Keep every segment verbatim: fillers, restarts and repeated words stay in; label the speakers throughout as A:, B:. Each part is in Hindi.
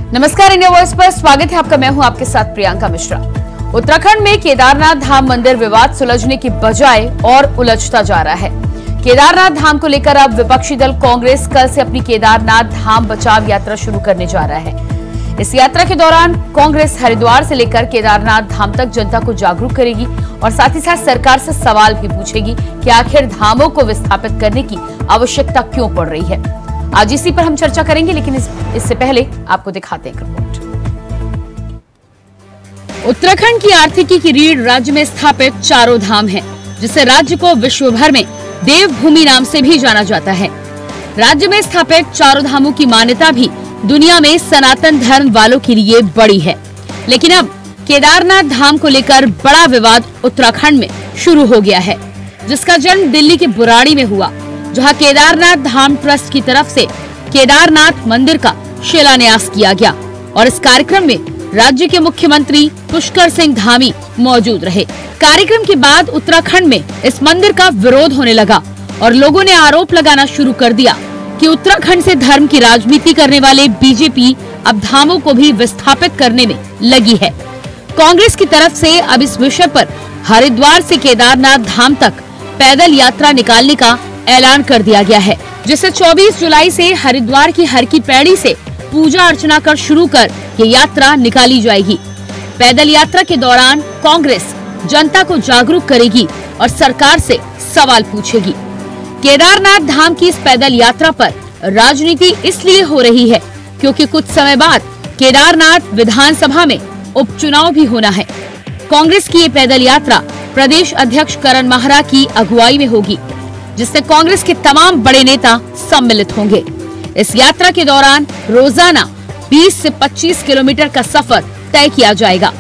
A: नमस्कार, इंडिया वॉइस पर स्वागत है आपका। मैं हूं आपके साथ प्रियंका मिश्रा। उत्तराखंड में केदारनाथ धाम मंदिर विवाद सुलझने की बजाय और उलझता जा रहा है। केदारनाथ धाम को लेकर अब विपक्षी दल कांग्रेस कल से अपनी केदारनाथ धाम बचाव यात्रा शुरू करने जा रहा है। इस यात्रा के दौरान कांग्रेस हरिद्वार से लेकर केदारनाथ धाम तक जनता को जागरूक करेगी और साथ ही साथ सरकार से सवाल भी पूछेगी कि आखिर धामों को विस्थापित करने की आवश्यकता क्यों पड़ रही है। आज इसी पर हम चर्चा करेंगे, लेकिन इस, इससे पहले आपको दिखाते हैं रिपोर्ट। उत्तराखंड की आर्थिकी की रीढ़ राज्य में स्थापित चारों धाम है, जिसे राज्य को विश्व भर में देवभूमि नाम से भी जाना जाता है। राज्य में स्थापित चारों धामों की मान्यता भी दुनिया में सनातन धर्म वालों के लिए बड़ी है। लेकिन अब केदारनाथ धाम को लेकर बड़ा विवाद उत्तराखंड में शुरू हो गया है, जिसका जन्म दिल्ली के बुराड़ी में हुआ, जहां केदारनाथ धाम ट्रस्ट की तरफ से केदारनाथ मंदिर का शिलान्यास किया गया और इस कार्यक्रम में राज्य के मुख्यमंत्री पुष्कर सिंह धामी मौजूद रहे। कार्यक्रम के बाद उत्तराखंड में इस मंदिर का विरोध होने लगा और लोगों ने आरोप लगाना शुरू कर दिया कि उत्तराखंड से धर्म की राजनीति करने वाले बीजेपी अब धामों को भी विस्थापित करने में लगी है। कांग्रेस की तरफ से अब इस विषय पर हरिद्वार से केदारनाथ धाम तक पैदल यात्रा निकालने का ऐलान कर दिया गया है, जिसे चौबीस जुलाई से हरिद्वार की हर की पैड़ी से पूजा अर्चना कर शुरू कर ये यात्रा निकाली जाएगी। पैदल यात्रा के दौरान कांग्रेस जनता को जागरूक करेगी और सरकार से सवाल पूछेगी। केदारनाथ धाम की इस पैदल यात्रा पर राजनीति इसलिए हो रही है क्योंकि कुछ समय बाद केदारनाथ विधानसभा में उपचुनाव भी होना है। कांग्रेस की ये पैदल यात्रा प्रदेश अध्यक्ष करण माहरा की अगुवाई में होगी, जिससे कांग्रेस के तमाम बड़े नेता सम्मिलित होंगे। इस यात्रा के दौरान रोजाना बीस से पच्चीस किलोमीटर का सफर तय किया जाएगा।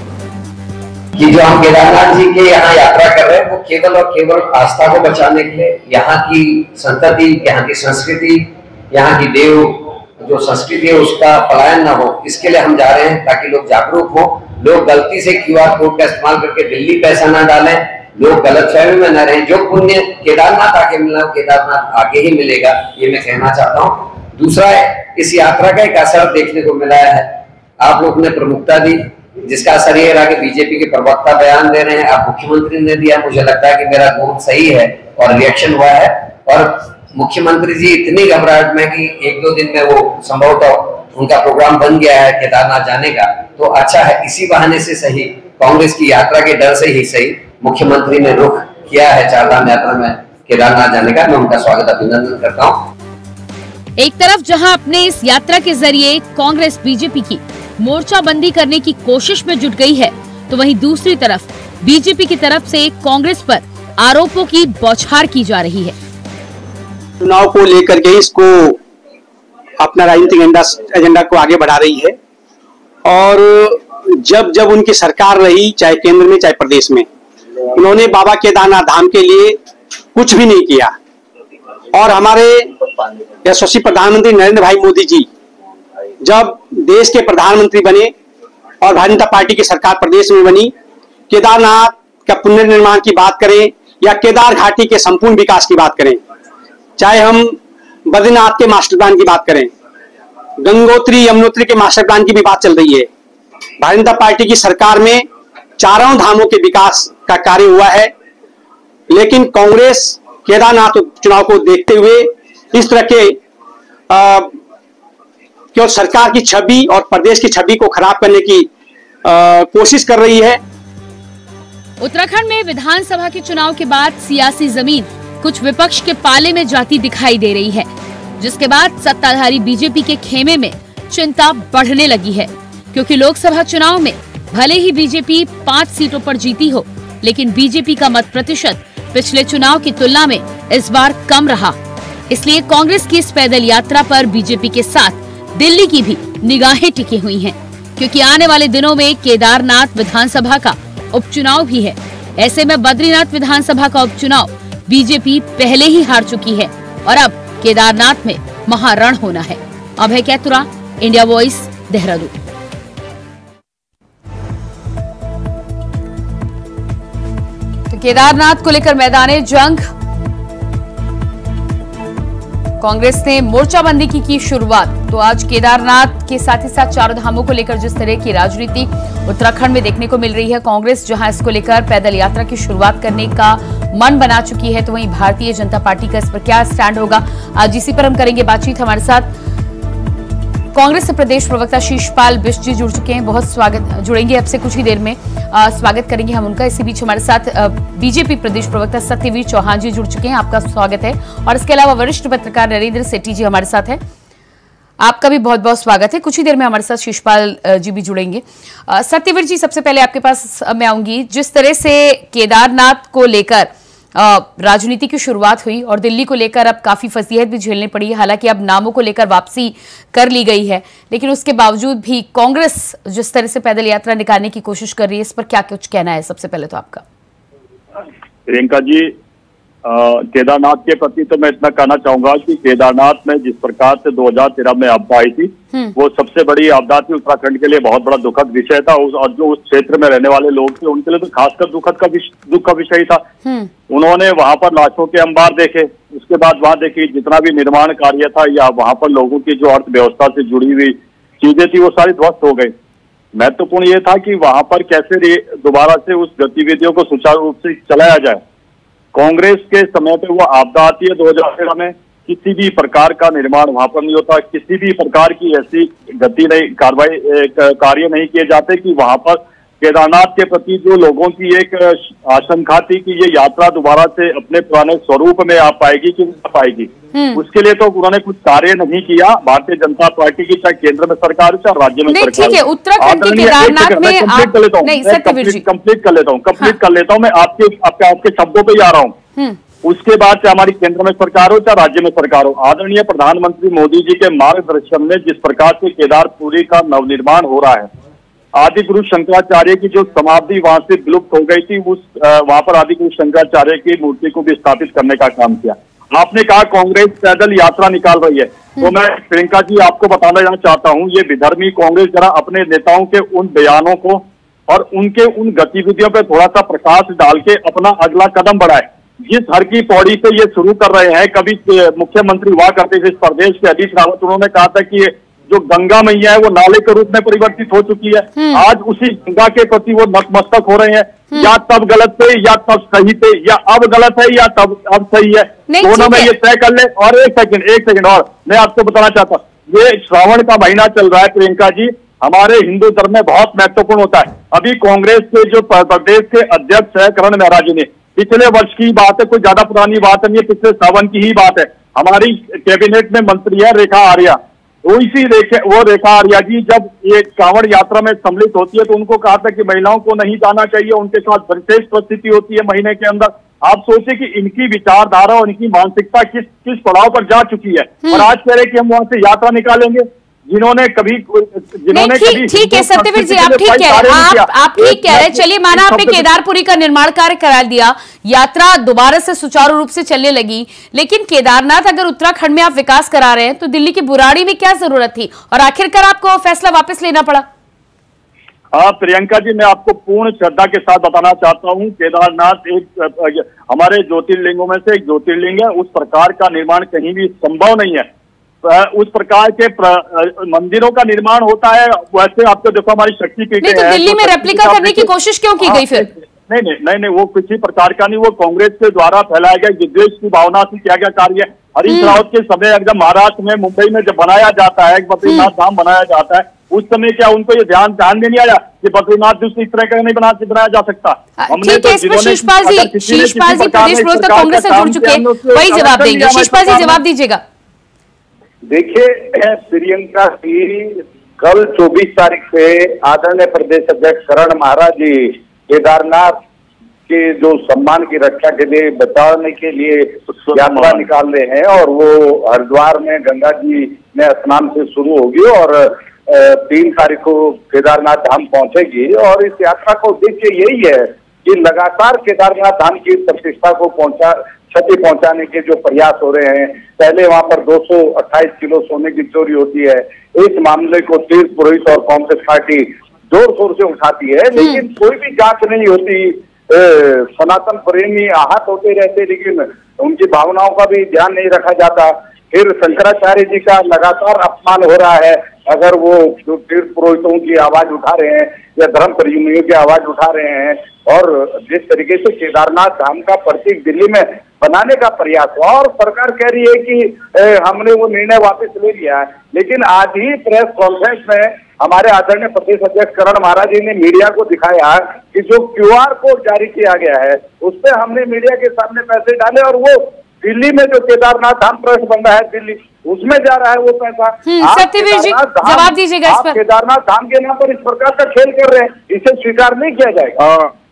B: कि जो हम केदारनाथ जी के यहाँ यात्रा कर रहे हैं वो केवल और केवल आस्था को बचाने के लिए, यहाँ की संतति, यहाँ की संस्कृति, यहाँ की देव जो संस्कृति है उसका पलायन न हो, इसके लिए हम जा रहे हैं ताकि लोग जागरूक हो, लोग गलती से क्यूआर कोड का इस्तेमाल करके दिल्ली पैसा न डालें, लोग गलत फहमी में न रहें। जो पुण्य केदारनाथ आके मिलना वो केदारनाथ आके ही मिलेगा, ये मैं कहना चाहता हूँ। दूसरा, इस यात्रा का एक असर देखने को मिला है, आप लोग ने प्रमुखता दी, जिसका असर ये रहा कि बीजेपी के प्रवक्ता बयान दे रहे हैं, आप मुख्यमंत्री ने दिया। मुझे लगता है कि मेरा बहुत सही है और रिएक्शन हुआ है और मुख्यमंत्री जी इतनी घबराहट में कि एक दो दिन में वो संभवतः उनका प्रोग्राम बन गया है केदारनाथ जाने का, तो अच्छा है। इसी बहाने से सही, कांग्रेस की यात्रा के डर से ही सही, मुख्यमंत्री ने रुख किया है चारधाम यात्रा में केदारनाथ जाने का। मैं उनका स्वागत अभिनंदन करता हूँ।
A: एक तरफ जहां अपने इस यात्रा के जरिए कांग्रेस बीजेपी की मोर्चाबंदी करने की कोशिश में जुट गई है, तो वहीं दूसरी तरफ बीजेपी की तरफ से कांग्रेस पर आरोपों की बौछार की जा रही है।
C: चुनाव को लेकर के इसको अपना राजनीतिक एजेंडा को आगे बढ़ा रही है और जब जब उनकी सरकार रही, चाहे केंद्र में चाहे प्रदेश में, उन्होंने बाबा केदारनाथ धाम के लिए कुछ भी नहीं किया। और हमारे यशस्वी प्रधानमंत्री नरेंद्र भाई मोदी जी जब देश के प्रधानमंत्री बने और भारतीय जनता पार्टी की सरकार प्रदेश में बनी, केदारनाथ का पुनर्निर्माण की बात करें या केदार घाटी के संपूर्ण विकास की बात करें, चाहे हम बद्रीनाथ के मास्टर प्लान की बात करें, गंगोत्री यमुनोत्री के मास्टर प्लान की भी बात चल रही है। भारतीय जनता पार्टी की सरकार में चारों धामों के विकास का कार्य हुआ है, लेकिन कांग्रेस केदारनाथ चुनाव को देखते हुए इस तरह के आ, केवल सरकार की छवि और प्रदेश की छवि को खराब करने की आ, कोशिश कर रही है।
A: उत्तराखंड में विधानसभा के चुनाव के बाद सियासी जमीन कुछ विपक्ष के पाले में जाती दिखाई दे रही है, जिसके बाद सत्ताधारी बीजेपी के खेमे में चिंता बढ़ने लगी है, क्योंकि लोकसभा चुनाव में भले ही बीजेपी पाँच सीटों पर जीती हो, लेकिन बीजेपी का मत प्रतिशत पिछले चुनाव की तुलना में इस बार कम रहा। इसलिए कांग्रेस की इस पैदल यात्रा पर बीजेपी के साथ दिल्ली की भी निगाहें टिकी हुई हैं, क्योंकि आने वाले दिनों में केदारनाथ विधानसभा का उपचुनाव भी है। ऐसे में बद्रीनाथ विधानसभा का उपचुनाव बीजेपी पहले ही हार चुकी है और अब केदारनाथ में महारण होना है। Abhay Kaitura, India voice, Dehradun. तो केदारनाथ को लेकर मैदाने जंग कांग्रेस ने मोर्चाबंदी की की शुरुआत। तो आज केदारनाथ के साथ ही साथ चारों धामों को लेकर जिस तरह की राजनीति उत्तराखंड में देखने को मिल रही है, कांग्रेस जहां इसको लेकर पैदल यात्रा की शुरुआत करने का मन बना चुकी है, तो वहीं भारतीय जनता पार्टी का इस पर क्या स्टैंड होगा, आज इसी पर हम करेंगे बातचीत। हमारे साथ कांग्रेस से प्रदेश प्रवक्ता शीशपाल बिष्ट जी जुड़ चुके हैं, बहुत स्वागत, जुड़ेंगे अब से कुछ ही देर में, आ, स्वागत करेंगे हम उनका। इसी बीच हमारे साथ बीजेपी प्रदेश प्रवक्ता सत्यवीर चौहान जी जुड़ चुके हैं, आपका स्वागत है। और इसके अलावा वरिष्ठ पत्रकार नरेंद्र सेठी जी हमारे साथ हैं, आपका भी बहुत बहुत स्वागत है। कुछ ही देर में हमारे साथ शीशपाल जी भी जुड़ेंगे। सत्यवीर जी, सबसे पहले आपके पास मैं आऊंगी। जिस तरह से केदारनाथ को लेकर राजनीति की शुरुआत हुई और दिल्ली को लेकर अब काफी फजीहत भी झेलनी पड़ी है, हालांकि अब नामों को लेकर वापसी कर ली गई है, लेकिन उसके बावजूद भी कांग्रेस जिस तरह से पैदल यात्रा निकालने की कोशिश कर रही है, इस पर क्या कुछ कहना है सबसे पहले तो आपका?
D: प्रियंका जी, केदारनाथ के प्रति तो मैं इतना कहना चाहूंगा कि केदारनाथ में जिस प्रकार से दो हज़ार तेरह में आपदा आई थी, वो सबसे बड़ी आपदा थी, उत्तराखंड के लिए बहुत बड़ा दुखद विषय था। उस और जो उस क्षेत्र में रहने वाले लोग थे उनके लिए तो खासकर दुखद का दुख का विषय था। उन्होंने वहां पर लाशों के अंबार देखे, उसके बाद वहां देखी जितना भी निर्माण कार्य था या वहां पर लोगों की जो अर्थव्यवस्था से जुड़ी हुई चीजें थी वो सारी ध्वस्त हो गई। महत्वपूर्ण ये था कि वहां पर कैसे दोबारा से उस गतिविधियों को सुचारू रूप से चलाया जाए। कांग्रेस के समय पे वो आपदा आती है दो हज़ार तेरह में, किसी भी प्रकार का निर्माण वहां पर नहीं होता, किसी भी प्रकार की ऐसी गति नहीं, कार्रवाई कार्य नहीं किए जाते कि वहां पर केदारनाथ के प्रति जो लोगों की एक आशंका थी कि ये यात्रा दोबारा से अपने पुराने स्वरूप में आ पाएगी कि नहीं आ पाएगी, उसके लिए तो उन्होंने कुछ कार्य नहीं किया। भारतीय जनता पार्टी की चाहे केंद्र में सरकार हो चाहे राज्य में सरकार,
A: ठीक है, उत्तराखंड के केदारनाथ में
D: कंप्लीट कर लेता हूँ कंप्लीट कर लेता हूँ कंप्लीट कर लेता हूँ मैं आपके आपके आपके शब्दों पे ही आ रहा हूँ। उसके बाद चाहे हमारी केंद्र में सरकार हो चाहे राज्य में सरकार हो, आदरणीय प्रधानमंत्री मोदी जी के मार्गदर्शन में जिस प्रकार से केदारपुरी का नवनिर्माण हो रहा है, आदि गुरु शंकराचार्य की जो समाधि वहां से विलुप्त हो गई थी, उस वहां पर आदि गुरु शंकराचार्य की मूर्ति को भी स्थापित करने का काम किया। आपने कहा कांग्रेस पैदल यात्रा निकाल रही है, तो मैं प्रियंका जी आपको बताना चाहता हूं, ये विधर्मी कांग्रेस जरा अपने नेताओं के उन बयानों को और उनके उन गतिविधियों पर थोड़ा सा प्रकाश डाल के अपना अगला कदम बढ़ाए। जिस हर की पौड़ी से ये शुरू कर रहे हैं, कभी मुख्यमंत्री हुआ करते थे इस प्रदेश के हरीश रावत, उन्होंने कहा था कि जो गंगा मैया है वो नाले के रूप में परिवर्तित हो चुकी है, आज उसी गंगा के प्रति वो नतमस्तक हो रहे हैं। या तब गलत थे या तब सही थे, या अब गलत है या तब अब सही है, दोनों में ये तय कर ले। और एक सेकंड एक सेकंड और मैं आपको बताना चाहता हूँ, ये श्रावण का महीना चल रहा है प्रियंका जी, हमारे हिंदू धर्म में बहुत महत्वपूर्ण होता है। अभी कांग्रेस के जो प्रदेश के अध्यक्ष है करण मेहरा जी ने, पिछले वर्ष की बात है, कोई ज्यादा पुरानी बात नहीं है, पिछले सावन की ही बात है, हमारी कैबिनेट में मंत्री है रेखा आर्या, वो इसी रेखे वो रेखा आर्या जी जब ये कांवड़ यात्रा में सम्मिलित होती है तो उनको कहा था कि महिलाओं को नहीं जाना चाहिए, उनके साथ विशेष परिस्थिति होती है महीने के अंदर। आप सोचिए कि इनकी विचारधारा और इनकी मानसिकता किस किस पड़ाव पर जा चुकी है, और आज कह रहे कि हम वहां से यात्रा निकालेंगे, जिन्होंने कभी जिन्होंने कभी
A: ठीक है सत्यवीर जी, आप ठीक कह रहे हैं, आप आप ठीक कह रहे हैं। चलिए, माना आपने केदारपुरी का निर्माण कार्य करा दिया, यात्रा दोबारा से सुचारू रूप से चलने लगी, लेकिन केदारनाथ अगर उत्तराखंड में आप विकास करा रहे हैं तो दिल्ली की बुराड़ी में क्या जरूरत थी, और आखिरकार आपको फैसला वापस लेना पड़ा?
D: हाँ प्रियंका जी, मैं आपको पूर्ण श्रद्धा के साथ बताना चाहता हूँ, केदारनाथ एक हमारे ज्योतिर्लिंगों में से एक ज्योतिर्लिंग है, उस प्रकार का निर्माण कहीं भी संभव नहीं है। उस प्रकार के मंदिरों का निर्माण होता है, वैसे आपको देखो हमारी शक्तिपीठ है, तो
A: दिल्ली में रेप्लिका करने की कोशिश क्यों की गई फिर?
D: नहीं नहीं नहीं नहीं वो किसी प्रकार का नहीं, वो कांग्रेस के द्वारा फैलाया गया विद्वेष की भावना से किया गया कार्य। हरीश रावत के समय एकदम महाराष्ट्र में मुंबई में जब बनाया जाता है, बद्रीनाथ धाम बनाया जाता है, उस समय क्या उनको ये ध्यान ध्यान में नहीं आया कि बद्रीनाथ दूसरी इस तरह का नहीं बना बनाया जा सकता?
A: हमने तो शीशपाल जी शीशपाल जी प्रदेश प्रवक्ता कांग्रेस से जुड़ चुके हैं, वही जवाब देंगे। शीशपाल जी जवाब दीजिएगा।
E: देखिए प्रियंका जी, कल चौबीस तारीख से आदरणीय प्रदेश अध्यक्ष करण महाराज जी केदारनाथ के जो सम्मान की रक्षा के लिए बचाने के लिए यात्रा निकाल रहे हैं, और वो हरिद्वार में गंगा जी में स्नान से शुरू होगी और तीन तारीख को केदारनाथ धाम पहुंचेगी। और इस यात्रा का उद्देश्य यही है कि लगातार केदारनाथ धाम की प्रतिष्ठा को पहुंचा क्षति पहुंचाने के जो प्रयास हो रहे हैं, पहले वहां पर दो सौ अट्ठाईस किलो सोने की चोरी होती है, इस मामले को तीर्थ पुरोहित और कांग्रेस पार्टी जोर शोर से उठाती है, लेकिन कोई भी जांच नहीं होती। सनातन प्रेमी आहत होते रहते, लेकिन उनकी भावनाओं का भी ध्यान नहीं रखा जाता। फिर शंकराचार्य जी का लगातार अपमान हो रहा है। अगर वो जो तीर्थ पुरोहितों की आवाज उठा रहे हैं या धर्म प्रेमियों की आवाज उठा रहे हैं, और जिस तरीके से केदारनाथ धाम का प्रतीक दिल्ली में बनाने का प्रयास हुआ, और सरकार कह रही है कि ए, हमने वो निर्णय वापस ले लिया है। लेकिन आज ही प्रेस कॉन्फ्रेंस में हमारे आदरणीय प्रदेश अध्यक्ष करण महाराज जी ने मीडिया को दिखाया कि जो क्यूआर कोड जारी किया गया है उस पर हमने मीडिया के सामने पैसे डाले, और वो दिल्ली में जो केदारनाथ धाम ट्रस्ट बन रहा है दिल्ली, उसमें जा रहा है वो पैसा।
A: सत्यवीर जी जवाब दीजिएगा इस पर।
E: केदारनाथ धाम के नाम पर इस प्रकार का खेल कर रहे हैं, इसे स्वीकार नहीं किया जाएगा।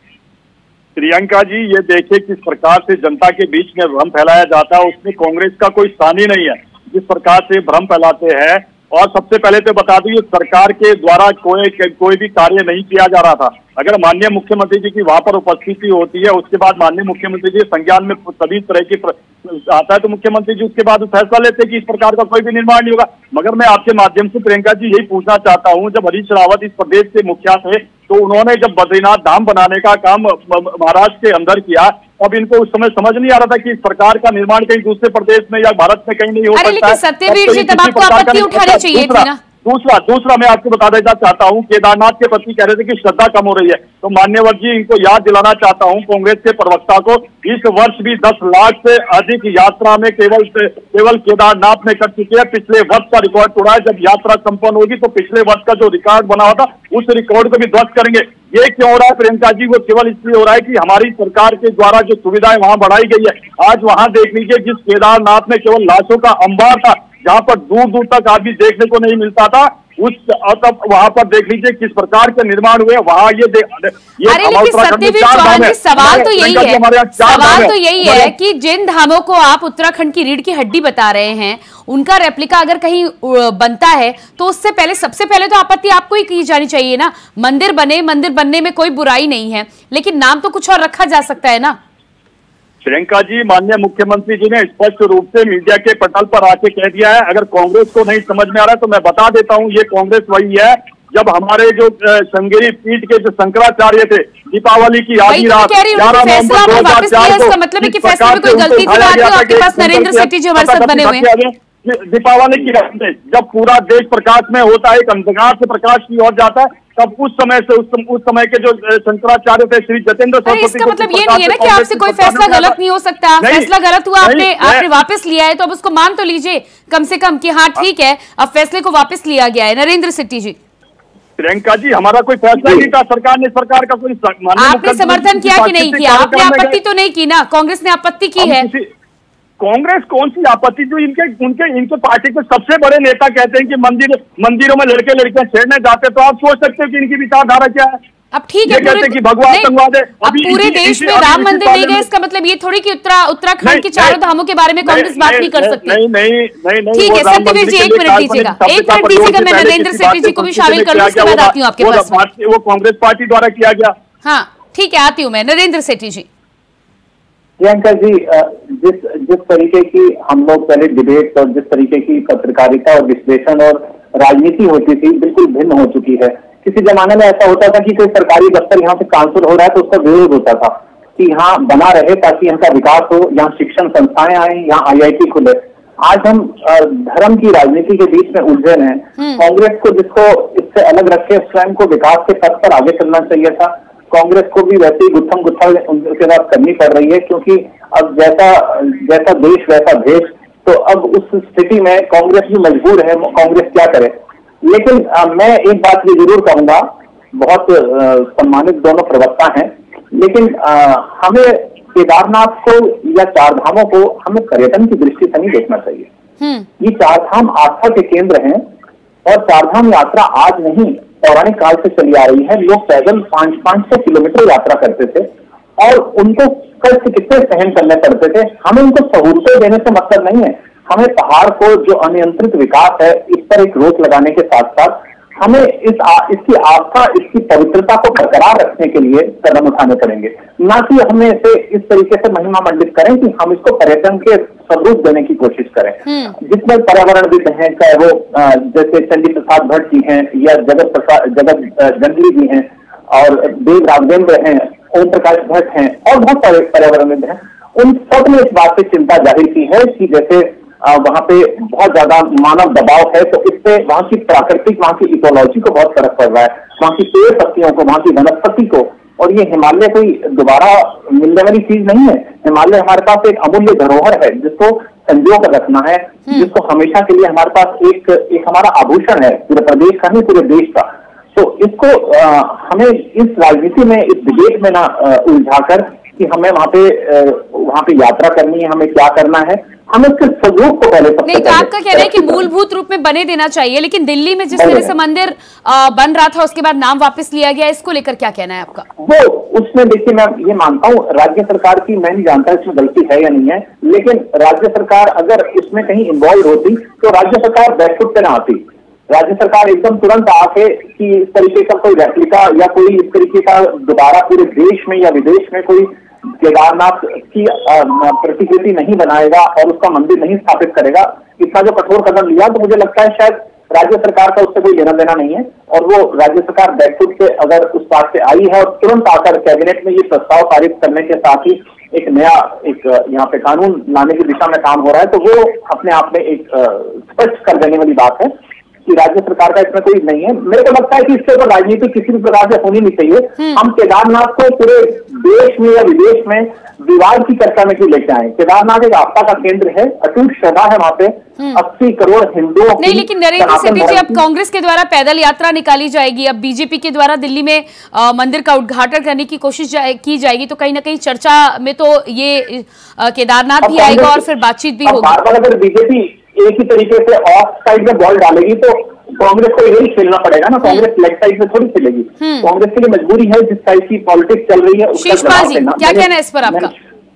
D: प्रियंका जी, ये देखिए किस प्रकार से जनता के बीच में भ्रम फैलाया जाता है, उसमें कांग्रेस का कोई स्थान ही नहीं है। जिस प्रकार से भ्रम फैलाते हैं, और सबसे पहले तो बता दूं, सरकार के द्वारा कोई कोई भी कार्य नहीं किया जा रहा था। अगर माननीय मुख्यमंत्री जी की वहां पर उपस्थिति होती है, उसके बाद माननीय मुख्यमंत्री जी संज्ञान में सभी तरह की आता है, तो मुख्यमंत्री जी उसके बाद फैसला लेते कि इस प्रकार का कोई भी निर्माण नहीं होगा। मगर मैं आपके माध्यम से प्रियंका जी यही पूछना चाहता हूं, जब हरीश रावत इस प्रदेश के मुखिया थे तो उन्होंने जब बद्रीनाथ धाम बनाने का काम महाराष्ट्र के अंदर किया, अब इनको उस समय समझ नहीं आ रहा था कि इस प्रकार का निर्माण कहीं दूसरे प्रदेश में या भारत में कहीं नहीं हो सकता है।
A: सत्यवीर जी, तब आपको आपत्ति उठानी चाहिए थी ना।
D: दूसरा दूसरा मैं आपको बता देना चाहता हूं, केदारनाथ के प्रति कह रहे थे कि श्रद्धा कम हो रही है, तो मान्यवर जी इनको याद दिलाना चाहता हूं, कांग्रेस के प्रवक्ता को, इस वर्ष भी दस लाख से अधिक यात्रा में केवल केवल केदारनाथ में कर चुके हैं। पिछले वर्ष का रिकॉर्ड तोड़ा है। जब यात्रा संपन्न होगी तो पिछले वर्ष का जो रिकॉर्ड बना हुआ था उस रिकॉर्ड को भी ध्वस्त करेंगे। ये क्यों हो रहा है प्रियंका जी? वो केवल इसलिए हो रहा है कि हमारी सरकार के द्वारा जो सुविधाएं वहां बढ़ाई गई है। आज वहां देख लीजिए, जिस केदारनाथ में केवल लाशों का अंबार था, जहां पर दूर दूर तक आदमी देखने को नहीं मिलता था, उस तब वहां पर देख लीजिए किस प्रकार के निर्माण हुए वहां। ये ये
A: अरे लेकिन सत्यवीर चौहान जी, सवाल तो यही है सवाल तो यही है कि जिन धामों को आप उत्तराखंड की रीढ़ की हड्डी बता रहे हैं, उनका रेप्लिका अगर कहीं बनता है तो उससे पहले सबसे पहले तो आपत्ति आपको ही की जानी चाहिए ना। मंदिर बने, मंदिर बनने में कोई बुराई नहीं है, लेकिन नाम तो कुछ और रखा जा सकता है ना।
D: प्रियंका जी, माननीय मुख्यमंत्री जी ने स्पष्ट रूप से मीडिया के पटल पर आके कह दिया है। अगर कांग्रेस को नहीं समझ में आ रहा है तो मैं बता देता हूं, ये कांग्रेस वही है जब हमारे जो श्रृंगेरी पीठ के जो शंकराचार्य थे, दीपावली की आधी रात ग्यारह नवंबर दो हजार चार को,
A: मतलब है कि फैसले में कोई गलती थी बात, तो आपके पास नरेंद्र सेठी जी हमारे साथ बने हुए हैं।
D: दीपावली की रात में जब पूरा देश प्रकाश में होता है, एक अंधकार से प्रकाश की ओर जाता है, तब उस समय से उस, उस समय के जो शंकराचार्य थे श्री जतेंद्र सरस्वती,
A: इसका मतलब ये नहीं है ना कि आपसे कोई फैसला गलत नहीं हो सकता। फैसला गलत हुआ, आपने आपने वापस लिया है तो अब उसको मान तो लीजिए कम से कम कि हाँ ठीक है, अब फैसले को वापस लिया गया है। नरेंद्र सेठी जी।
D: प्रियंका जी, हमारा कोई फैसला नहीं था, सरकार ने सरकार का कोई
A: आपने समर्थन किया कि नहीं किया? आपने आपत्ति तो नहीं की ना, कांग्रेस ने आपत्ति की है।
D: कांग्रेस कौन सी आपत्ति? जो इनके उनके इनके पार्टी के सबसे बड़े नेता कहते हैं कि मंदिर मंदिरों में लड़के लड़कियां छेड़ने जाते, तो आप सोच सकते हो कि इनकी विचारधारा क्या है।
A: अब ठीक है,
D: कहते हैं कि भगवान आतंकवाद है।
A: अब पूरे देश में राम मंदिर नहीं गए, इसका मतलब ये थोड़ी कि उत्तरा उत्तराखंड के चारों धामों के बारे में कांग्रेस बात नहीं कर सकती।
D: नहीं नहीं नहीं नहीं
A: ठीक है सत्यवीर जी, एक मिनट दीजिएगा, एक मिनट दीजिएगा, मैं नरेंद्र सेठी जी को भी शामिल कर लूं, उसके बाद आती हूँ आपके पास।
D: वो कांग्रेस पार्टी द्वारा किया गया।
A: हाँ ठीक है, आती हूँ मैं। नरेंद्र सेठी जी।
F: प्रियंका जी, जिस जिस तरीके की हम लोग पहले डिबेट और जिस तरीके की पत्रकारिता और विश्लेषण और राजनीति होती थी, बिल्कुल भिन्न हो चुकी है। किसी जमाने में ऐसा होता था कि कोई सरकारी दफ्तर यहाँ से ट्रांसफर हो रहा है तो उसका विरोध होता था कि यहाँ बना रहे ताकि यहाँ का विकास हो, यहाँ शिक्षण संस्थाएं आए, यहाँ आई आई टी खुले। आज हम धर्म की राजनीति के बीच में उलझे हैं। कांग्रेस को, जिसको इससे अलग रखे, स्वयं को विकास के पथ पर आगे चलना चाहिए था। कांग्रेस को भी वैसे ही गुत्थम गुत्था उनके साथ करनी पड़ रही है, क्योंकि अब जैसा जैसा देश वैसा देश, तो अब उस स्थिति में कांग्रेस भी मजबूर है। कांग्रेस क्या करे? लेकिन आ, मैं एक बात ये जरूर कहूंगा, बहुत आ, सम्मानित दोनों प्रवक्ता हैं, लेकिन आ, हमें केदारनाथ को या चार धामों को हमें पर्यटन की दृष्टि से नहीं देखना चाहिए। ये चार धाम आस्था के केंद्र हैं, और चार धाम यात्रा आज नहीं, पौराणिक काल से चली आ रही है। लोग पैदल पांच पांच सौ किलोमीटर यात्रा करते थे, और उनको कष्ट कितने सहन करने पड़ते थे। हमें उनको सहूलतें देने से मतलब नहीं है, हमें पहाड़ को जो अनियंत्रित विकास है इस पर एक रोक लगाने के साथ साथ हमें इस आ, इसकी आस्था, इसकी पवित्रता को बरकरार रखने के लिए कदम उठाने पड़ेंगे, ना कि हमें इसे इस तरीके से महिमा मंडित करें कि हम इसको पर्यटन के स्वरूप देने की कोशिश करें। जिसमें पर्यावरणविद हैं, चाहे वो जैसे चंडी प्रसाद भट्ट जी हैं या जगत प्रसाद जगत जंगली जी हैं, और देव राघवेंद्र हैं, ओम प्रकाश भट्ट हैं, और बहुत सारे पर्यावरणविद हैं। उन सब ने इस बात से चिंता जाहिर की है कि जैसे वहां पे बहुत ज्यादा मानव दबाव है, तो इससे वहां की प्राकृतिक, वहां की इकोलॉजी को बहुत फर्क पड़ रहा है, वहां की पेड़ पत्तियों को, वहां की वनस्पति को। और ये हिमालय कोई दोबारा मिलने वाली चीज नहीं है। हिमालय हमारे पास एक अमूल्य धरोहर है जिसको संजो कर रखना है, जिसको हमेशा के लिए हमारे पास एक एक हमारा आभूषण है, पूरे प्रदेश का नहीं, पूरे देश का। तो इसको आ, हमें इस राजनीति में, इस डिबेट में ना उलझाकर कि हमें वहां पे वहां पे यात्रा करनी है, हमें क्या करना है, हमें उसके स्वरूप को पहले
A: नहीं। तो आपका कहना है कि मूलभूत रूप में बने देना चाहिए, लेकिन दिल्ली में जिस तरह से मंदिर बन रहा था उसके बाद नाम वापस लिया गया, इसको लेकर क्या कहना है आपका?
F: वो उसमें देखिए, मैं ये मानता हूँ राज्य सरकार की, मैं नहीं जानता इसमें गलती है या नहीं है, लेकिन राज्य सरकार अगर इसमें कहीं इन्वॉल्व होती तो राज्य सरकार बैकफुट पे ना आती। राज्य सरकार एकदम तुरंत आके कि इस तरीके का कोई रेप्लिका या कोई इस तरीके का दोबारा पूरे देश में या विदेश में कोई केदारनाथ की प्रतिकृति नहीं बनाएगा और उसका मंदिर नहीं स्थापित करेगा, इतना जो कठोर कदम लिया, तो मुझे लगता है शायद राज्य सरकार का उससे कोई लेना देना नहीं है। और वो राज्य सरकार बैकफुट पे अगर उस बात से आई है और तुरंत आकर कैबिनेट में ये प्रस्ताव पारित करने के साथ ही एक नया एक यहाँ पे कानून लाने की दिशा में काम हो रहा है, तो वो अपने आप में एक स्पष्ट कर देने वाली बात है कि राज्य सरकार का इसमें कोई नहीं है। मेरे को लगता है कि इसके ऊपर राजनीति किसी भी प्रकार से होनी नहीं चाहिए। हम केदारनाथ को पूरे देश में या विदेश में विवाद की चर्चा में क्यों लेके आए? केदारनाथ एक आस्था का केंद्र है, अटूट श्रद्धा है वहां पे अस्सी करोड़ हिंदुओं की।
A: नहीं, लेकिन नरेंद्र सेठी जी, अब कांग्रेस के द्वारा पैदल यात्रा निकाली जाएगी, अब बीजेपी के द्वारा दिल्ली में आ, मंदिर का उद्घाटन करने की कोशिश जा, की जाएगी, तो कहीं ना कहीं चर्चा में तो ये आ, केदारनाथ भी आएगा और फिर बातचीत भी होगी।
F: अगर बीजेपी एक ही तरीके से ऑफ साइड में बॉल डालेगी तो कांग्रेस को यही खेलना पड़ेगा ना, कांग्रेस लेग साइड में थोड़ी खेलेगी। कांग्रेस के लिए मजबूरी है, जिस टाइप की पॉलिटिक्स चल रही है उसका
A: जी, क्या कहना है इस पर आपका?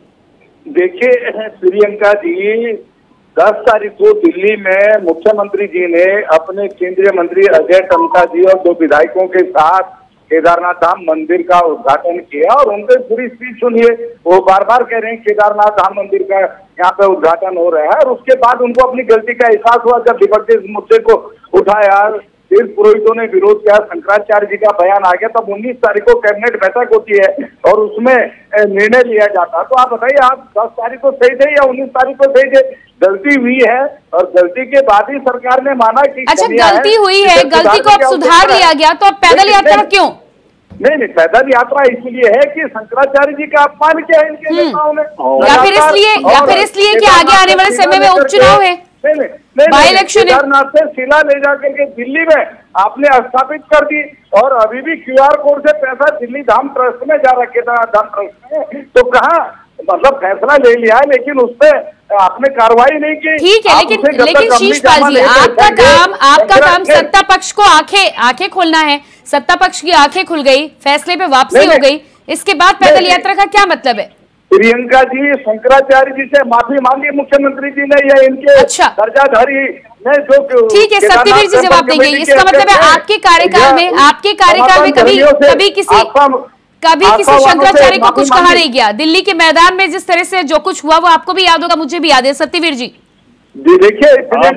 E: देखिए प्रियंका जी, दस तारीख को दिल्ली में मुख्यमंत्री जी ने अपने केंद्रीय मंत्री अजय टमटा जी और दो विधायकों के साथ केदारनाथ धाम मंदिर का उद्घाटन किया और उनके पूरी स्पीच सुनिए। वो बार बार कह रहे हैं केदारनाथ धाम मंदिर का यहाँ पे उद्घाटन हो रहा है, और उसके बाद उनको अपनी गलती का एहसास हुआ जब विपक्ष इस मुद्दे को उठाया, फिर पुरोहितों ने विरोध किया, शंकराचार्य जी का बयान आ गया, तब उन्नीस तारीख को कैबिनेट बैठक होती है और उसमें निर्णय लिया जाता। तो आप बताइए, आप दस तारीख को सही थे या उन्नीस तारीख को सही थे? गलती हुई है और गलती के बाद ही सरकार ने माना कि
A: अच्छा गलती हुई है, गलती को अब सुधार लिया गया, तो अब पैदल यात्रा क्यों?
E: नहीं नहीं, पैदल यात्रा इसलिए है कि शंकराचार्य जी का अपमान किया है इनके नेताओं ने,
A: या फिर इसलिए या फिर इसलिए कि आगे आने वाले समय में उपचुनाव है, बाई इलेक्शन है।
E: केदारनाथ से शिला ले जाकर के दिल्ली में आपने स्थापित कर दी और अभी भी क्यूआर कोड से पैसा दिल्ली धाम ट्रस्ट में जा रहा है, केदारनाथ धाम ट्रस्ट में। तो कहाँ मतलब फैसला ले लिया है लेकिन उस पर आपने कार्रवाई नहीं की।
A: ठीक है, लेकिन लेकिन शीशपाल जी, आपका काम आपका काम सत्ता पक्ष को आंखें आंखें खोलना है। सत्ता पक्ष की आंखें खुल गई, फैसले पे वापसी हो गई, इसके बाद पैदल यात्रा का क्या मतलब है?
E: प्रियंका जी, शंकराचार्य जी से माफी मांगी मुख्यमंत्री जी ने या इनके
A: अच्छा
E: दर्जाधारी ने जो,
A: ठीक है, सत्यवीर जी जवाब देंगे। इसका मतलब है आपके कार्यकाल में आपके कार्यकाल में कभी कभी किसी कभी किसी शंकराचार्य को कुछ कहा नहीं गया। दिल्ली के मैदान में जिस तरह से जो कुछ हुआ वो आपको भी याद होगा, मुझे भी याद है। सत्यवीर जी
E: जी देखिए,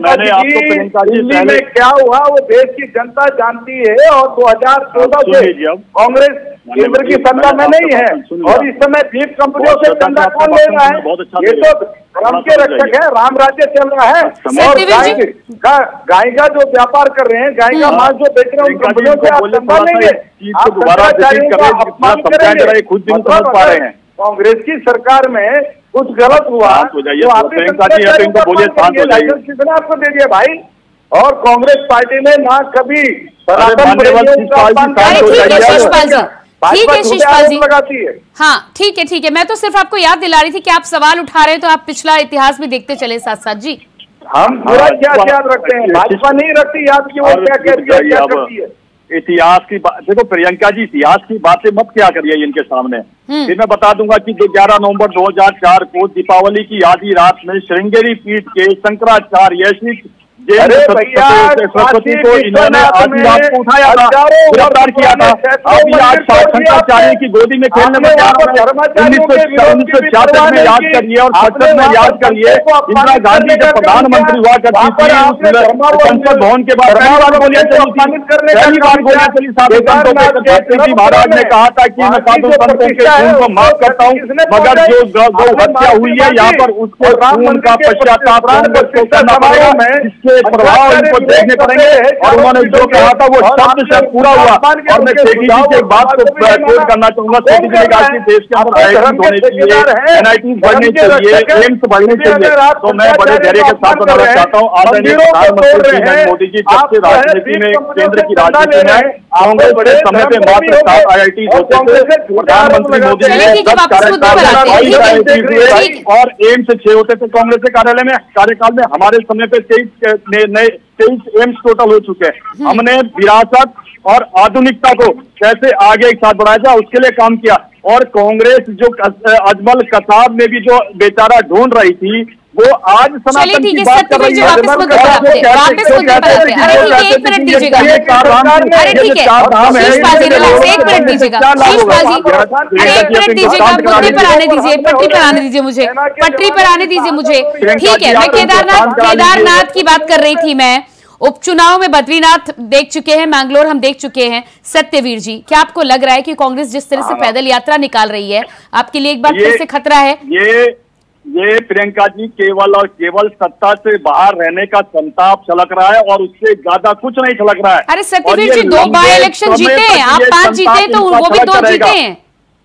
E: दिल्ली में क्या हुआ वो देश की जनता जानती है और दो हजार चौदह से कांग्रेस केंद्र की सत्ता में नहीं है और इस समय दीप कंपनियों से चंदा कौन ले रहा है? ये तो धर्म के रक्षक है, राम राज्य चल रहा है और गाय का गाय का जो व्यापार कर रहे हैं, गाय का मांस जो बेच रहे हैं, उन कंपनियों से आप चंदा लेंगे, अपमान करेंगे। खुद समझ पा रहे हैं कांग्रेस की सरकार में कुछ गलत हुआ तो किसने आपको दे दिया भाई? और कांग्रेस पार्टी ने ना कभी
A: ठीक है शीशपाल जी, लगाती है। हाँ ठीक है ठीक है, मैं तो सिर्फ आपको याद दिला रही थी कि आप सवाल उठा रहे हैं तो आप पिछला इतिहास भी देखते चले साथ साथ जी।
E: हम पूरा क्या याद रखते हैं, भाजपा नहीं रखती याद की वो क्या करती है।
D: इतिहास की बात देखो प्रियंका जी, इतिहास की बातें मत क्या करिए इनके सामने। फिर मैं बता दूंगा कि ग्यारह नवंबर दो हजार चार को दीपावली की आधी रात में श्रृंगेरी पीठ के शंकराचार्य श्री सरस्वती को इन्होंने आधी रात को उठाया था, गिरफ्तार किया था। अभी आज शंकराचार्य की गोदी में खेलने में उन्नीस सौ उन्नीस सौ छियासठ में याद करिए और सड़सठ में याद करिए, इंदिरा गांधी जब प्रधानमंत्री हुआ करती थी संसद भवन के बाद पहली बार गोलियां चली थी, पहली बार गोलियां चली साधु संतों पर। महाराज ने कहा था कि मैं साधु संतों के खून को माफ करता हूँ, मगर जो गौ हत्या हुई है यहाँ पर उसके खून का पश्चाताप करना पड़ेगा, इसके प्रभाव इनको देखने पड़ेंगे। और उन्होंने जो कहा था वो शब्द से पूरा हुआ। और मैं सेठी जी के बात को कोट करना चाहूंगा। सेठी जी ने कहा कि देश के अंदर आई आई टी होने चाहिए, एन आई टी बढ़नी चाहिए, एम्स बढ़नी चाहिए। तो मैं बड़े धैर्य के साथ बताना चाहता हूँ, आदरणीय प्रधानमंत्री नरेंद्र मोदी जी जब से राजनीति में, केंद्र की राजनीति में कांग्रेस बड़े समय पे मात्र सात आई आई टी होते थे, प्रधानमंत्री मोदी ने दस कार्यकाल और एम्स छह होते थे कांग्रेस के कार्यालय में कार्यकाल में। हमारे समय पे तेईस नए तेईस एम्स टोटल हो चुके हैं। हमने विरासत और आधुनिकता को कैसे आगे एक साथ बढ़ाया जाए उसके लिए काम किया। और कांग्रेस जो अजमल कसाब में भी जो बेचारा ढूंढ रही थी, वो आज सनातन की बात कर रही है।
A: अरे ठीक है, एक मिनट दीजिएगा, अरे ठीक है एक मिनट दीजिएगा, अरे एक मिनट दीजिएगा, मुद्दे पर आने दीजिए, पटरी पर आने दीजिए, मुझे पटरी पर आने दीजिए मुझे। ठीक है, मैं केदारनाथ केदारनाथ की बात कर रही थी। मैं उपचुनाव में बद्रीनाथ देख चुके हैं, मैंगलोर हम देख चुके हैं। सत्यवीर जी, क्या आपको लग रहा है कि कांग्रेस जिस तरह से पैदल यात्रा निकाल रही है, आपके लिए एक बार फिर से खतरा है?
D: ये ये प्रियंका जी केवल और केवल सत्ता से बाहर रहने का संताप छलक रहा है और उससे ज्यादा कुछ नहीं छलक रहा है।
A: अरे सत्यवीर जी, दो बाय इलेक्शन जीते हैं, आप पांच जीते तो वो भी दो जीते हैं।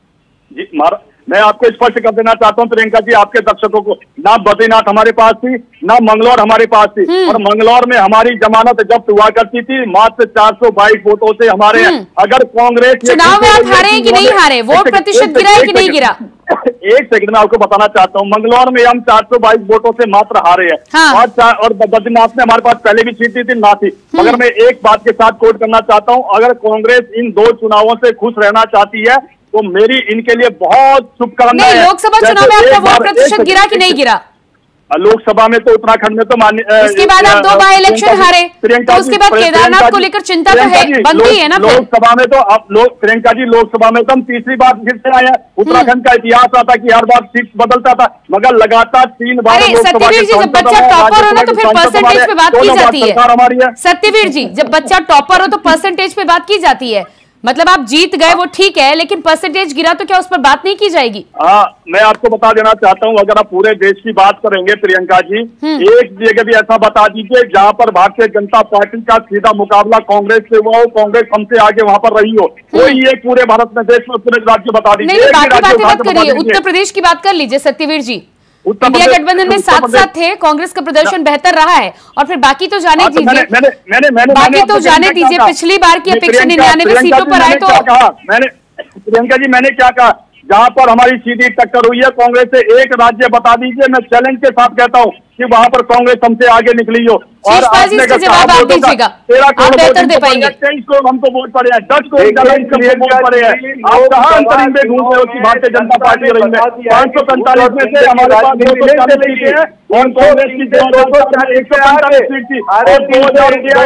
D: जी मार मैं आपको स्पष्ट कर देना चाहता हूं प्रियंका जी, आपके दर्शकों को, ना बद्रीनाथ हमारे पास थी, ना मंगलौर हमारे पास थी। और मंगलौर में हमारी जमानत जब्त हुआ करती थी मात्र चार सौ बाईस वोटों से हमारे। अगर कांग्रेस
A: चुनाव में आप हारे हैं कि नहीं हारे, वोट प्रतिशत गिरा है कि नहीं गिरा?
D: एक सेकंड में आपको बताना चाहता हूँ, मंगलौर में हम चार सौ बाईस वोटों से मात्र हारे हैं। हाँ। और, और बद्रीनाथ में हमारे पास पहले भी सीट थी ना थी। मगर मैं एक बात के साथ कोट करना चाहता हूँ, अगर कांग्रेस इन दो चुनावों से खुश रहना चाहती है तो मेरी इनके लिए बहुत शुभकामनाएं।
A: लोकसभा चुनाव में आपका वोट प्रतिशत गिरा कि नहीं गिरा?
D: लोकसभा में तो उत्तराखंड में तो मान्य,
A: उसके बाद आप दो बाय इलेक्शन हारे, तो उसके बाद केदारनाथ को लेकर चिंता तो है, बनती है ना।
D: लोकसभा में तो आप लोग प्रियंका जी, लोकसभा में तो हम तीसरी बार फिर से आए हैं। उत्तराखंड का इतिहास आता कि हर बार सीट बदलता था, मगर लगातार तीन बार
A: सत्यवीर जी, जब बच्चा टॉपर हो ना तो फिर परसेंटेज पे बात की जाती है। सत्यवीर जी, जब बच्चा टॉपर हो तो परसेंटेज पे बात की जाती है। मतलब आप जीत गए वो ठीक है, लेकिन परसेंटेज गिरा तो क्या उस पर बात नहीं की जाएगी?
D: हाँ, मैं आपको बता देना चाहता हूँ, अगर आप पूरे देश की बात करेंगे प्रियंका जी, एक जगह भी ऐसा बता दीजिए जहाँ पर भारतीय जनता पार्टी का सीधा मुकाबला कांग्रेस से हुआ हो, कांग्रेस हमसे आगे वहाँ पर रही हो, कोई एक पूरे भारत में, देश में, पूरे राज्य बता दीजिए।
A: नहीं, बाकी बातें मत करिए, उत्तर प्रदेश की बात कर लीजिए सत्यवीर जी। इंडिया गठबंधन में साथ साथ थे, कांग्रेस का प्रदर्शन बेहतर रहा है। और फिर बाकी तो जाने दीजिए,
D: मैंने मैंने मैंने
A: बाकी तो जाने दीजिए, पिछली बार की अपेक्षा निन्यानवे सीटों पर आए तो
D: कहा मैंने प्रियंका जी, मैंने क्या कहा, जहां पर हमारी सीधी टक्कर हुई है कांग्रेस से, एक राज्य बता दीजिए, मैं चैलेंज के साथ कहता हूँ कि वहां पर कांग्रेस हमसे आगे निकली हो। और
A: जवाब आप दीजिएगा, आप बेहतर दे पाएंगे।
D: तेईस करोड़ हमको वोट पड़े हैं, दस करोड़ वोट पड़े हैं। आप कहाँ अंतरिम में ढूंढ रहे हो कि भारतीय जनता पार्टी रही है? पाँच सौ पैंतालीस में से हमारे पास दो सौ चालीस सीटें हैं और कांग्रेस की एक सौ पैंतालीस सीट थी। और दो हजार दो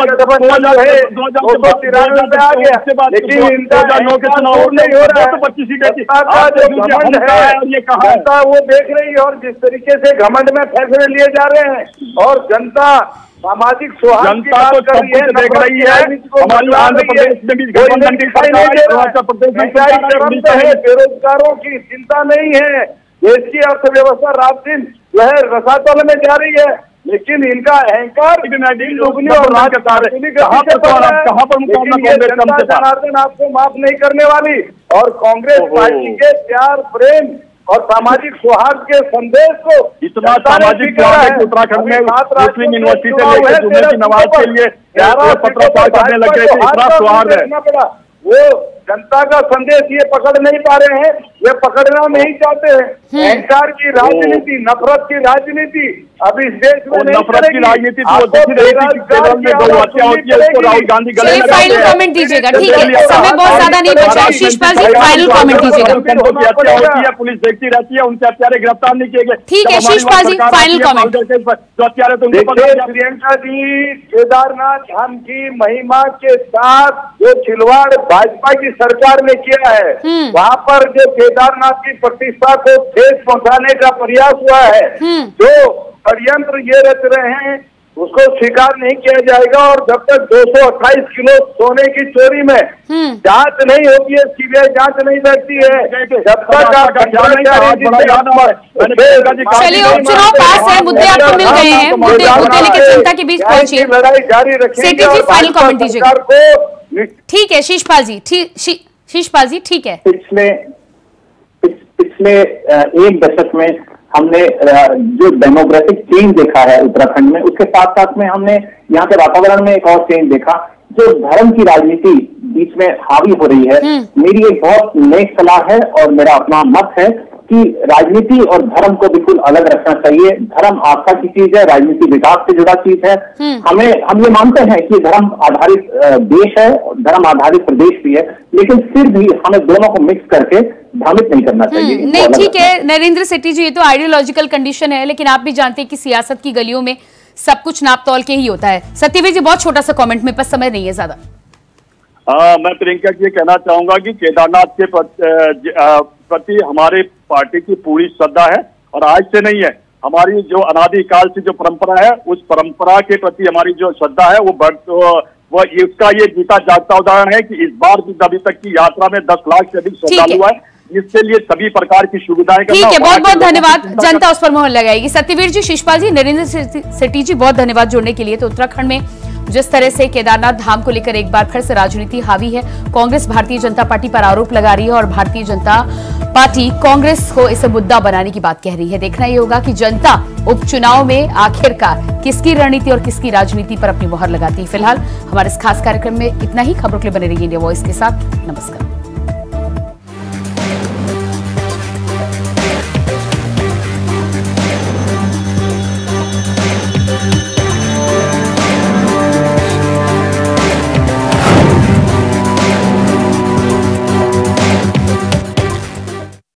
D: हजार नौ के चुनाव नहीं हो रहा है, पच्चीस सीटें थी। ये कहा
E: वो देख रही है और जिस तरीके से घमंड में फैसले लिए जा रहे हैं और जनता सामाजिक सौहार्द
D: जनता को सब कुछ देख रही है। हमारी आंध्र प्रदेश में भी गठबंधन की सरकार है,
E: बेरोजगारों की चिंता नहीं है, देश की अर्थव्यवस्था रात दिन जो है रसातल में जा रही है, लेकिन इनका अहंकार दुगनी और राज कहाँ पर जनार्दन आपको माफ नहीं करने वाली। और कांग्रेस पार्टी के प्यार प्रेम और सामाजिक सौहार्द के संदेश को
D: इतना सामाजिक उत्तराखंड में मुस्लिम यूनिवर्सिटी से लेकर जुम्मे की नमाज के लिए पत्रकार करने लग गए थे, इतना सौहार्द है।
E: वो जनता का संदेश ये पकड़ नहीं पा रहे हैं, ये पकड़ना नहीं चाहते हैं। अहंकार की राजनीति, नफरत की राजनीति अब इस देश में
D: नफरत की राजनीति राहुल गांधी गले
A: लगा। फाइनल कमेंट दीजिएगा, ठीक है, समय बहुत ज्यादा नहीं बचा है। शीशपाल जी फाइनल कमेंट दीजिएगा।
D: होती है, पुलिस देखती रहती है, उनसे हत्यारे गिरफ्तार नहीं किए गए।
A: ठीक है शीशपाल जी फाइनल कमेंट।
D: जो हत्यारे तो
E: प्रियंका जी, केदारनाथ धाम की महिमा के साथ जो खिलवाड़ भाजपा की सरकार ने किया है, वहाँ पर जो केदारनाथ की प्रतिष्ठा को ठेस पहुंचाने का प्रयास हुआ है, जो षड्यंत्र ये रच रहे हैं उसको स्वीकार नहीं किया जाएगा। और जब तक दो सौ अट्ठाईस किलो सोने की चोरी में जांच नहीं होती है, सीबीआई जांच नहीं करती है, जब तक
A: चलिए उपचुनाव पास है, मुद्दे आपको मिल गए हैं, मुद्दे मुद्दे लेकर जनता के बीच पहुंचिए।
E: लड़ाई जारी रखेंगे।
A: फाइनल कमेंट दीजिएगा। ठीक है शीशपाल जी, ठीक शीशपाल जी ठीक है।
F: पिछले पिछले एक दशक में हमने जो डेमोग्राफिक चेंज देखा है उत्तराखंड में, उसके साथ साथ में हमने यहाँ के वातावरण में एक और चेंज देखा, जो धर्म की राजनीति बीच में हावी हो रही है। मेरी एक बहुत नेक सलाह है और मेरा अपना मत है कि राजनीति और धर्म को बिल्कुल अलग रखना चाहिए। धर्म आस्था की चीज है, राजनीति विकास से जुड़ा चीज है। हमें हम ये मानते हैं कि धर्म आधारित देश है, धर्म आधारित प्रदेश भी है, लेकिन फिर भी हमें दोनों को मिक्स करके भ्रमित नहीं करना चाहिए।
A: नहीं ठीक है नरेंद्र सेठी जी, ये तो आइडियोलॉजिकल कंडीशन है, लेकिन आप भी जानते हैं कि सियासत की गलियों में सब कुछ नाप तौल के ही होता है। सत्यवीर जी बहुत छोटा सा कमेंट में, पर समय नहीं है ज्यादा।
D: आ, मैं प्रियंका जी कहना चाहूंगा कि केदारनाथ के प्रति हमारे पार्टी की पूरी श्रद्धा है, और आज से नहीं है, हमारी जो अनादिकाल से जो परंपरा है, उस परंपरा के प्रति हमारी जो श्रद्धा है वो बढ़ वो इसका ये जीता जागता उदाहरण है कि इस बार भी अभी तक की यात्रा में दस लाख से अधिक श्रद्धालु है। इसके लिए सभी प्रकार की सुविधाएं करना।
A: ठीक है, बहुत बहुत धन्यवाद, जनता उस पर मोहर लगाएगी। सत्यवीर जी, शिषपाल जी, नरेंद्र सेठी जी, बहुत धन्यवाद जुड़ने के लिए। तो उत्तराखंड में जिस तरह से केदारनाथ धाम को लेकर एक बार फिर से राजनीति हावी है, कांग्रेस भारतीय जनता पार्टी पर आरोप लगा रही है और भारतीय जनता पार्टी कांग्रेस को इसे मुद्दा बनाने की बात कह रही है। देखना ये होगा कि जनता उपचुनाव में आखिरकार किसकी रणनीति और किसकी राजनीति पर अपनी मोहर लगाती है। फिलहाल हमारे इस खास कार्यक्रम में इतना ही। खबरों के लिए बने रहिए इंडिया वॉइस के साथ। नमस्कार।